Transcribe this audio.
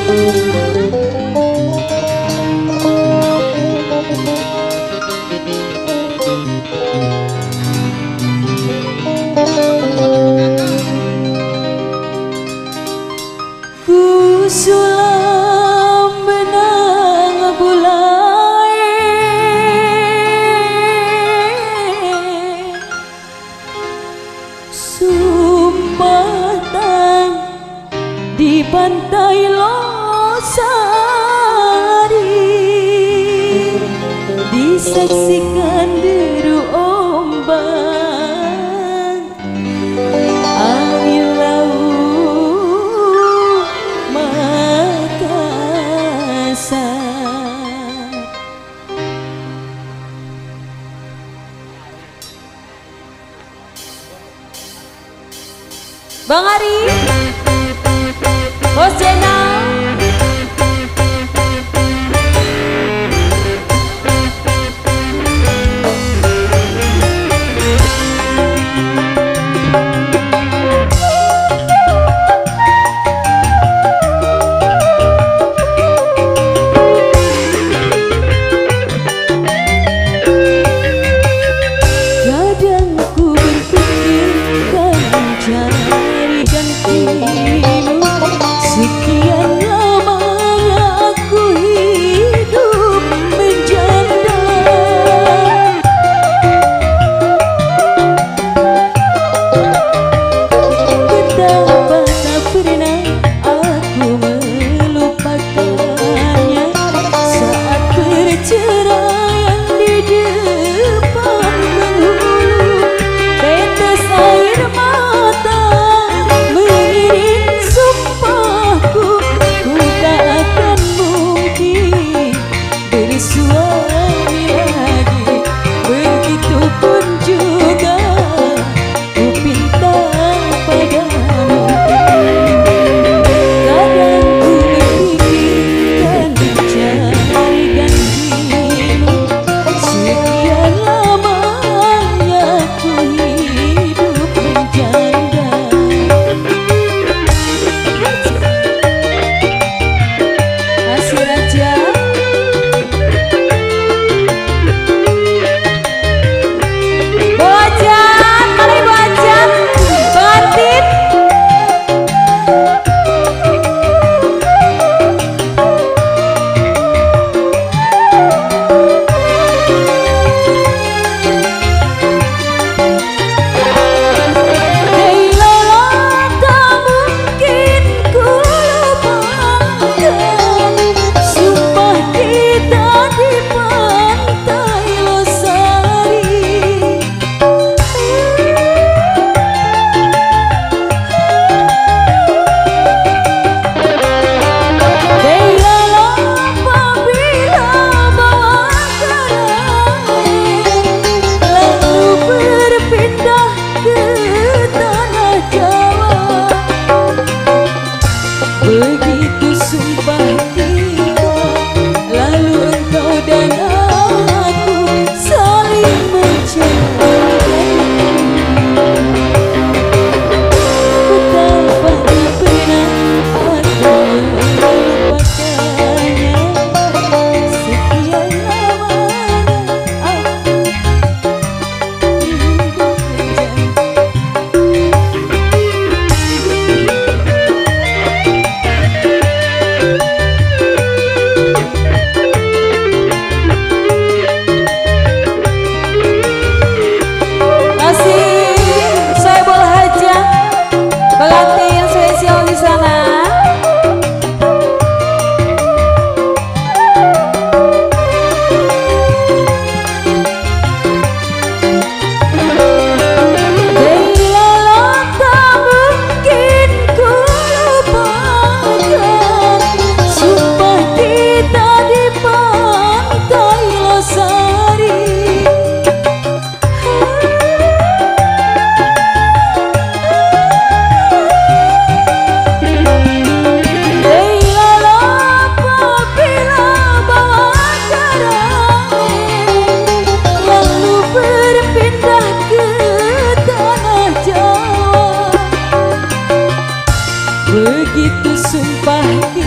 Sulam benang bulai sumpatan di pantai Losari disaksikan deru ombak angin laut Makassar. Bang Ari, Bos Jenal. Sekian lamanya aku hidup menjanda, betapa tak pernah aku melupakannya saat perceraian di depan penghulu. Tetes air mata mengiring sumpahku, ku tak akan mungkin bersuami lagi. Begitupun juga ku pinta padamu. Kadang ku memikirkan mencari gantimu. Sekian lamanya ku hidup menjanda. Masih Raja Bojan, mari Bojan Batin. Begitu sumpah kita, lalu engkau dan aku saling menceraikan. Betapa tak pernah aku melupakannya. Sekian lamanya aku hidup menjanda. Begitu sumpah